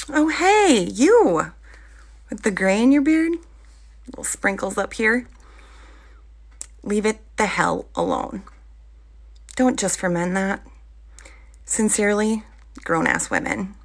Oh, hey, you with the gray in your beard, little sprinkles up here. Leave it the hell alone. Don't just for men that. Sincerely, grown-ass women.